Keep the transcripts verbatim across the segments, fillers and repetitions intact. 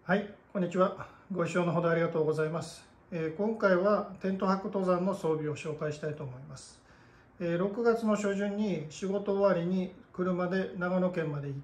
はい、こんにちは。ご視聴のほどありがとうございます。えー、今回はテント泊登山の装備を紹介したいと思います。えー、ろくがつの初旬に仕事終わりに車で長野県まで行って、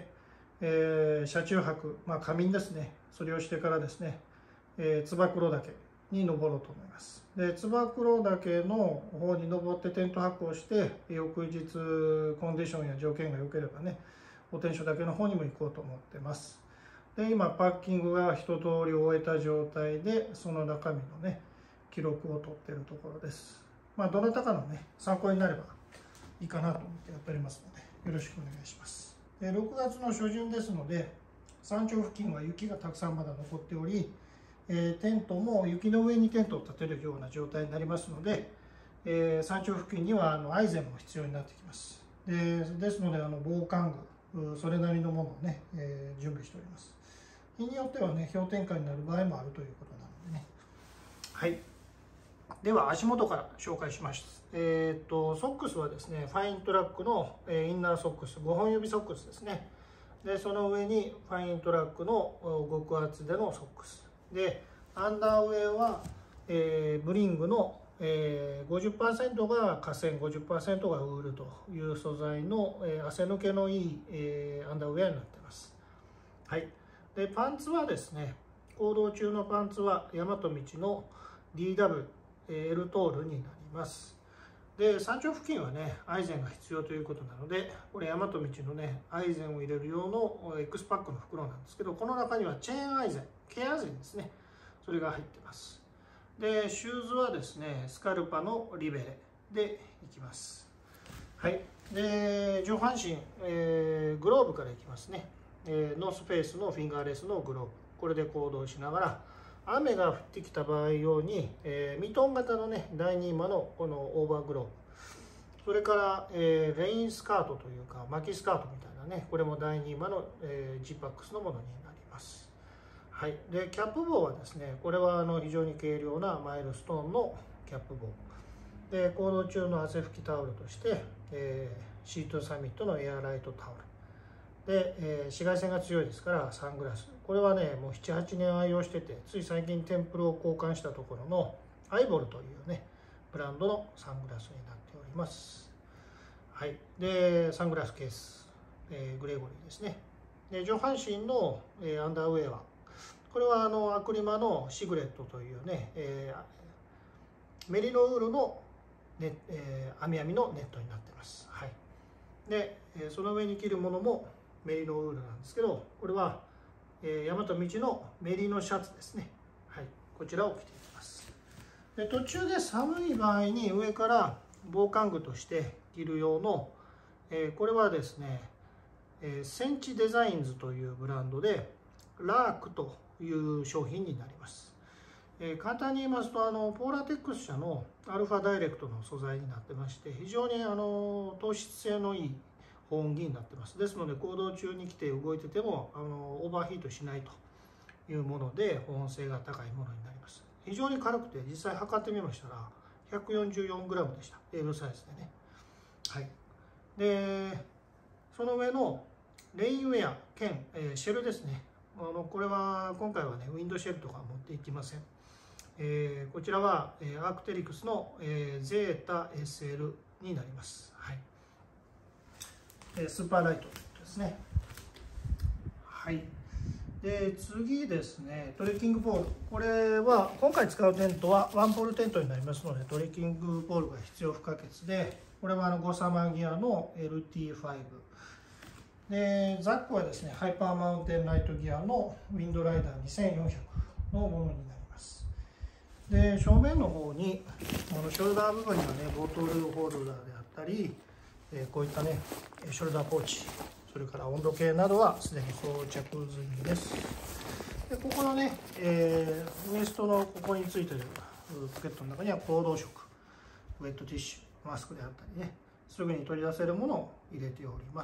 えー、車中泊、まあ、仮眠ですね、それをしてからですね、えー、燕岳に登ろうと思います。で、燕岳の方に登ってテント泊をして、翌日コンディションや条件が良ければね、お天守岳の方にも行こうと思ってます。で、今パッキングが一通り終えた状態で、その中身のね記録を取っているところです。まあどなたかのね参考になればいいかなと思ってやっておりますので、よろしくお願いします。で、ろくがつの初旬ですので、山頂付近は雪がたくさんまだ残っており、えー、テントも雪の上にテントを立てるような状態になりますので、えー、山頂付近にはあのアイゼンも必要になってきます。でですので、あの防寒具それなりのものをね、えー、準備しております。日によってはね氷点下になる場合もあるということなのでね。はい、では足元から紹介します。えー、っとソックスはですね、ファイントラックのインナーソックス、ごほん指ソックスですね。でその上にファイントラックの極厚でのソックスで、アンダーウェアは、えー、ブリングの、えー、ごじゅっパーセント が化繊、ごじゅっパーセント がウールという素材の、えー、汗抜けのいい、えー、アンダーウェアになっています。はい。でパンツはですね、行動中のパンツは大和道の ディーダブリュー エル トールになります。で山頂付近はねアイゼンが必要ということなので、これ大和道のねアイゼンを入れる用の X パックの袋なんですけど、この中にはチェーンアイゼン、ケアゼンですね、それが入ってます。でシューズはですね、スカルパのリベレでいきます。はい。で上半身、えー、グローブからいきますね。えー、ノースフェイスのフィンガーレスのグローブ、これで行動しながら、雨が降ってきた場合用に、えー、ミトン型のねだいにマのこのオーバーグローブ、それから、えー、レインスカートというか巻きスカートみたいなね、これもだいにマの、えー、ジーパックスのものになります。はい。でキャップ帽はですね、これはあの非常に軽量なマイルストーンのキャップ帽で、行動中の汗拭きタオルとして、えー、シートサミットのエアライトタオルで、えー、紫外線が強いですからサングラス、これはねもうななはちねん愛用してて、つい最近テンプルを交換したところのアイボルというねブランドのサングラスになっております。はい。でサングラスケース、えー、グレゴリーですね。で上半身の、えー、アンダーウェアは、これはあのアクリマのシグレットというね、えー、メリノウールの、ねえー、網網のネットになってます。はい。でその上に着るものもメリノウールなんですけど、これは、えー、大和道のメリノシャツですね。はい、こちらを着ていきます。で途中で寒い場合に上から防寒具として着る用の、えー、これはですね、えー、センチデザインズというブランドでラークという商品になります。えー、簡単に言いますと、あのポーラテックス社のアルファダイレクトの素材になってまして、非常にあの透湿性のいい保温着になってます。ですので行動中に着て動いててもあのオーバーヒートしないというもので、保温性が高いものになります。非常に軽くて、実際測ってみましたら ひゃくよんじゅうよんグラム でした。 L サイズでね。はい。でその上のレインウェア兼、えー、シェルですね。あのこれは今回はねウィンドシェルとか持っていきません。えー、こちらは、えー、アークテリクスの、えー、ゼータ エスエル になります。はい。スーパーライトですね。はい。で次ですね、トレッキングポール、これは今回使うテントはワンポールテントになりますので、トレッキングポールが必要不可欠で、これはあのゴサマギアの エルティーファイブ で、ザックはですねハイパーマウンテンライトギアのウィンドライダーにせんよんひゃくのものになります。で正面の方にあのショルダー部分にはねボトルホルダーであったり、えー、こういったねショルダーポーチ、それから温度計などはすでに装着済みです。でここのね、えー、ウエストのここについているポケットの中には行動食、ウェットティッシュ、マスクであったりね、すぐに取り出せるものを入れております。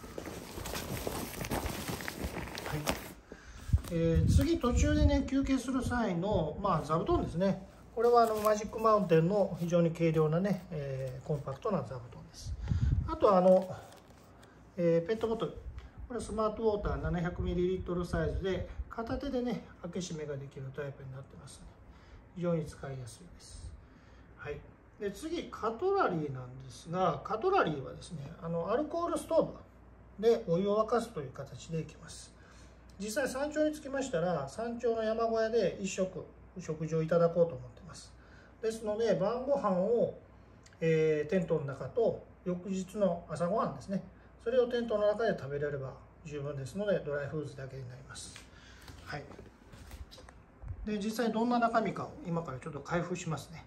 はい。えー、次途中でね休憩する際の、まあ、座布団ですね。これはあのマジックマウンテンの非常に軽量なね、えー、コンパクトな座布団です。あとはあの、えー、ペットボトル、これはスマートウォーター ななひゃくミリリットル サイズで片手でね開け閉めができるタイプになってますね。非常に使いやすいです。はい、で次カトラリーなんですが、カトラリーはですねあのアルコールストーブでお湯を沸かすという形でいきます。実際山頂に着きましたら山頂の山小屋で一食食事をいただこうと思ってます。ですので晩ご飯を、えー、テントの中と翌日の朝ごはんですね、それをテントの中で食べれれば十分ですので、ドライフーズだけになります。はい、で実際どんな中身かを今からちょっと開封しますね。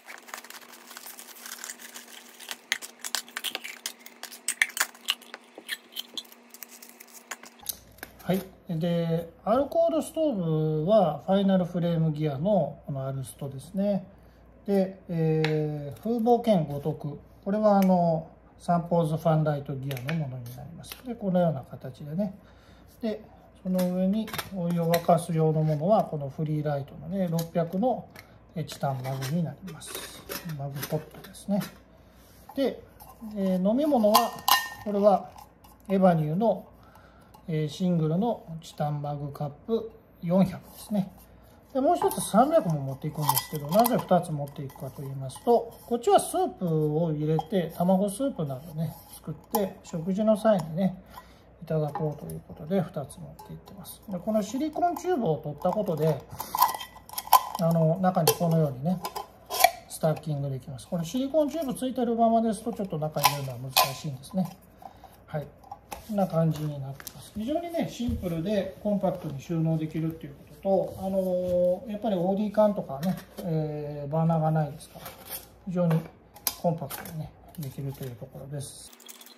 はい、でアルコールストーブはファイナルフレームギアのこのアルストですね。で、えー、風防兼五徳、これはあのサンポーズファンライトギアのものになります。でこのような形でね、でその上にお湯を沸かす用のものはこのフリーライトのねろっぴゃくのチタンマグになります。マグポットですね。で、えー、飲み物はこれはエバニューのシングルのチタンマグカップよんひゃくですね。でもう一つさんびゃくも持っていくんですけど、なぜふたつ持っていくかと言いますと、こっちはスープを入れて卵スープなどね作って食事の際にねいただこうということでふたつ持っていってます。でこのシリコンチューブを取ったことであの中にこのようにねスタッキングできます。このシリコンチューブついてるままですとちょっと中に入れるのは難しいんですね。はい、こんな感じになってます。非常にねシンプルでコンパクトに収納できるっていうことと、あのー、やっぱり オーディー 缶とかね、えー、バーナーがないですから非常にコンパクトにねできるというところです。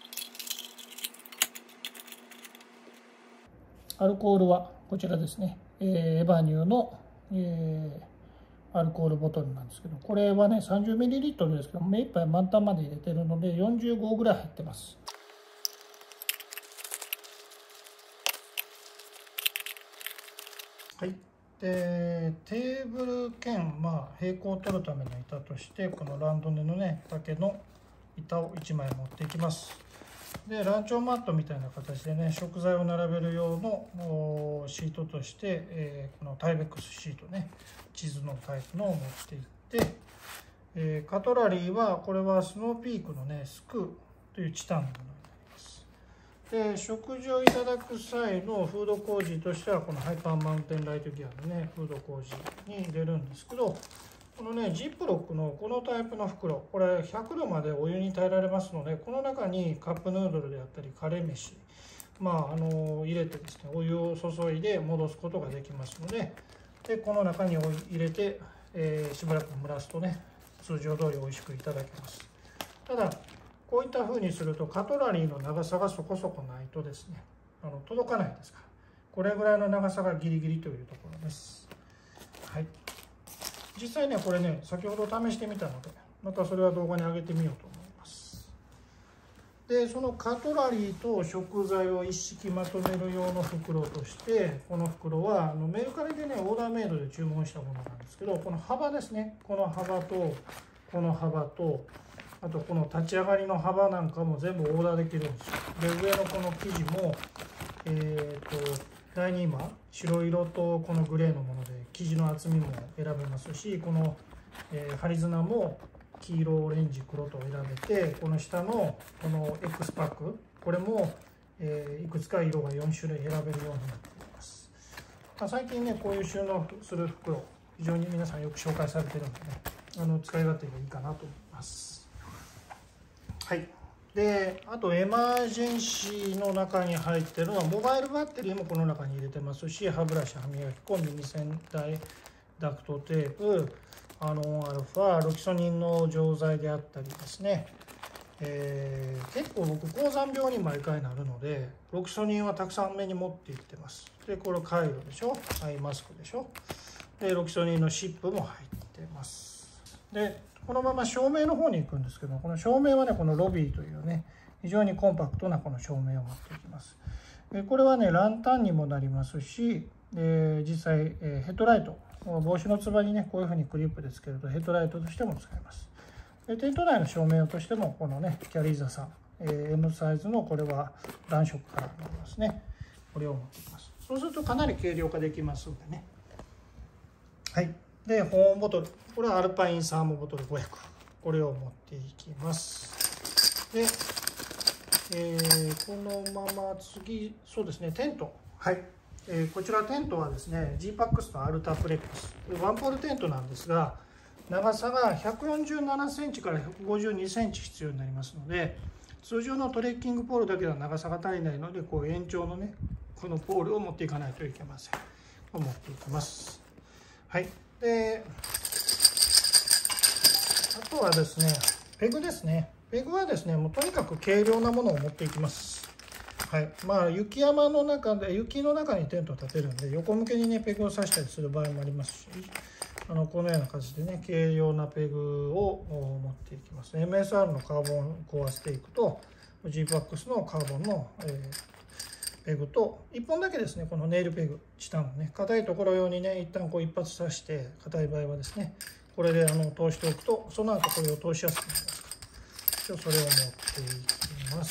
アルコールはこちらですね、えー、エバニューの、えー、アルコールボトルなんですけど、これはね さんじゅうミリリットル ですけど目いっぱい満タンまで入れてるのでよんじゅうごぐらい入ってます。はい、でテーブル兼、まあ、平行を取るための板としてこのランドネのね竹の板をいちまい持っていきます。でランチョンマットみたいな形でね食材を並べる用のシートとして、えー、このタイベックスシートね地図のタイプのを持っていって、えー、カトラリーはこれはスノーピークのねスクーというチタンのものになります。で食事をいただく際のフードコージーとしてはこのハイパーマウンテンライトギアのねフードコージーに入れるんですけど、このねジップロックのこのタイプの袋、これひゃくどまでお湯に耐えられますので、この中にカップヌードルであったりカレー飯、まああの入れてですねお湯を注いで戻すことができますので、でこの中にお湯入れて、えー、しばらく蒸らすとね通常通り美味しくいただけます。ただこういった風にするとカトラリーの長さがそこそこないとですねあの届かないですから、これぐらいの長さがギリギリというところです。はい、実際ねこれね先ほど試してみたのでまたそれは動画に上げてみようと思います。でそのカトラリーと食材を一式まとめる用の袋として、この袋はあのメルカリでねオーダーメイドで注文したものなんですけど、この幅ですね、この幅とこの幅とあとこの立ち上がりの幅なんかも全部オーダーできるんですよ。で上のこの生地もえっとだいに今白色とこのグレーのもので生地の厚みも選べますし、この、えー、針綱も黄色オレンジ黒と選べて、この下のこの X パックこれも、えー、いくつか色がよんしゅるい選べるようになっています。まあ、最近ねこういう収納する袋非常に皆さんよく紹介されてるんでね、あの使い勝手がいいかなと思います。はい、であとエマージェンシーの中に入ってるのはモバイルバッテリーもこの中に入れてますし、歯ブラシ、歯磨き粉、耳栓台、ダクトテープ、アノンアルファ、ロキソニンの錠剤であったりですね、えー、結構僕高山病に毎回なるのでロキソニンはたくさん目に持っていってます。でこれカイロでしょ、アイマスクでしょ、でロキソニンのシップも入ってます。でこのまま照明の方に行くんですけど、この照明はねこのロビーというね非常にコンパクトなこの照明を持っていきます。でこれはねランタンにもなりますし、で実際、えー、ヘッドライト、帽子のつばにねこういうふうにクリップでつけるとヘッドライトとしても使えます。でテント内の照明用としてもこのねキャリーザさん、えー、エム サイズのこれは暖色カラーになりますね、これを持っていきます。そそうするとかなり軽量化できますんでね。はい。で保温ボトル、これはアルパインサーモボトルごひゃく、これを持っていきます。で、えー、このまま次、そうですね、テント。はい。えー、こちらテントはですね ジーパックス のアルタプレックスワンポールテントなんですが、長さがひゃくよんじゅうななセンチからひゃくごじゅうにセンチ必要になりますので、通常のトレッキングポールだけでは長さが足りないので、こう延長のねこのポールを持っていかないといけません。持っていきます。はい。であとはですね、ペグですね。ペグはですね、もうとにかく軽量なものを持っていきます。はい、まあ雪山の中で雪の中にテントを立てるんで、横向けにねペグを刺したりする場合もありますし、あのこのような感じでね軽量なペグを持っていきます。 エムエスアール のカーボンを壊していくと ジーパックス のカーボンの、えー、ペグといっぽんだけですね、このネイルペグチタンをね硬いところ用にね一旦こう一発刺して、硬い場合はですねこれであの通しておくと、その後これを通しやすくなりますから、それを持っていきます。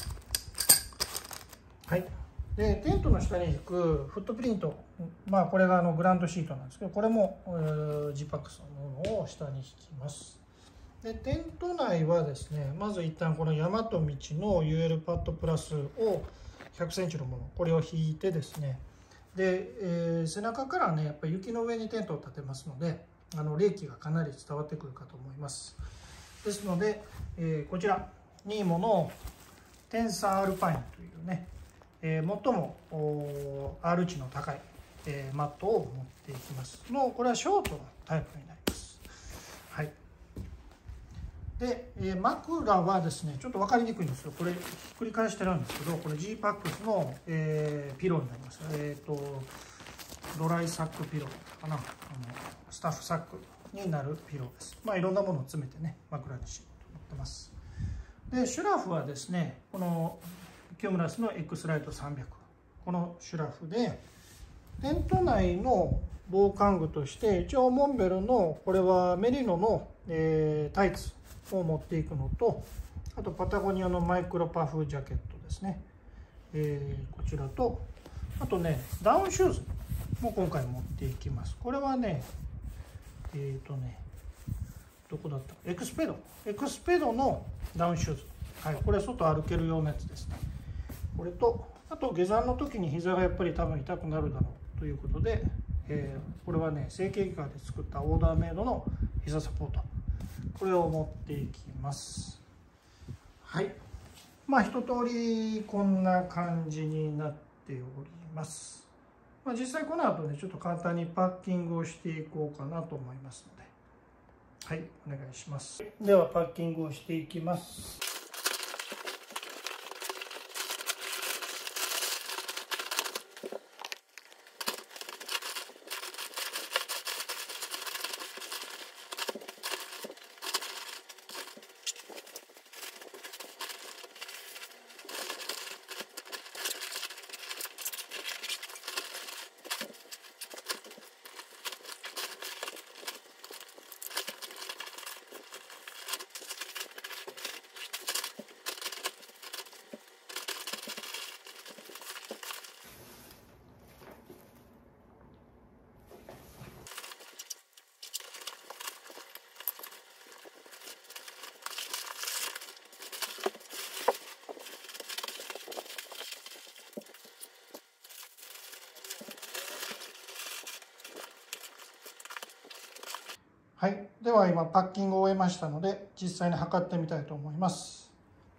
はい、でテントの下に引くフットプリント、まあこれがあのグランドシートなんですけど、これも、えー、ジーパックス のものを下に引きます。でテント内はですね、まず一旦この大和道の ユーエル パッドプラスをひゃくセンチのもの、これを引いてですね、で、えー、背中からねやっぱり雪の上にテントを立てますので、あの冷気がかなり伝わってくるかと思います。ですので、えー、こちらニーモのテンサーアルパインというね、えー、最も R 値の高い、えー、マットを持っていきますの、これはショートのタイプになります。はい。で、えー、枕はですねちょっと分かりにくいんですよ。これひっくり返してるんですけど、これ ジーパックス の、えー、ピローになります。えっ、ー、とドライサックピローかな、あのスタッフサックになるピローです。まあいろんなものを詰めてね枕にしようと思ってます。でシュラフはですね、このキュムラスの X ライトさんびゃく、このシュラフでテント内の防寒具として一応モンベルのこれはメリノの、えー、タイツを持っていくのと、あとパタゴニアのマイクロパフジャケットですね、えー、こちらと、あとねダウンシューズも今回持っていきます。これはねえっ、ー、とねどこだった、エクスペドエクスペドのダウンシューズ、はい、これ外歩けるようなやつですね。これと、あと下山の時に膝がやっぱり多分痛くなるだろうということで、えー、これはね成形技で作ったオーダーメイドの膝サポート、これを持っていきます。はい、まあ一通りこんな感じになっております。まあ、実際この後ねちょっと簡単にパッキングをしていこうかなと思いますので、はい、お願いします。ではパッキングをしていきます。はい、では今パッキングを終えましたので、実際に測ってみたいと思います。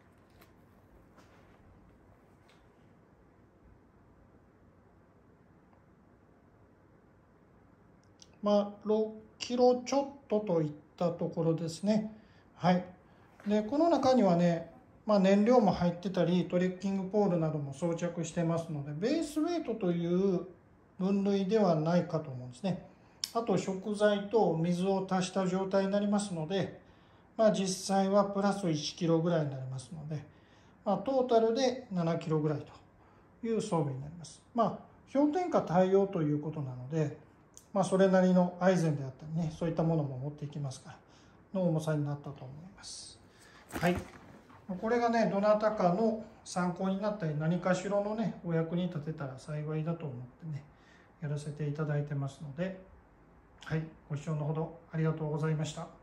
まあろっキロちょっとといったところですね。はい。でこの中にはね、まあ、燃料も入ってたりトレッキングポールなども装着してますので、ベースウェイトという分類ではないかと思うんですね。あと食材と水を足した状態になりますので、まあ、実際はプラスいちキロぐらいになりますので、まあ、トータルでななキロぐらいという装備になります。まあ氷点下対応ということなので、まあ、それなりのアイゼンであったりね、そういったものも持っていきますからの重さになったと思います。はい。 これがねどなたかの参考になったり何かしらのねお役に立てたら幸いだと思ってねやらせていただいてますので、はい、ご視聴のほどありがとうございました。